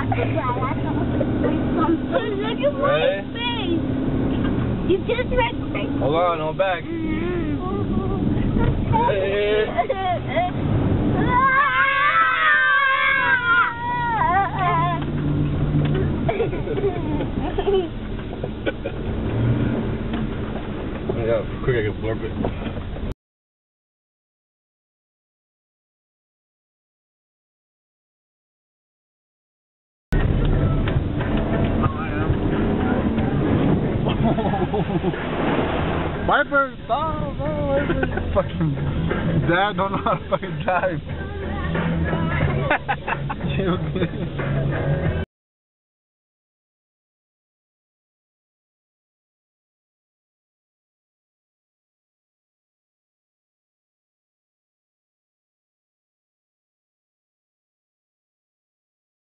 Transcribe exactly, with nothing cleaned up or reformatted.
Look at my face. You just read my face. Hold on, hold back. Yeah, quick, I can blurb it. Viper, stop! No, Viper. Fucking dad don't know how to fucking drive.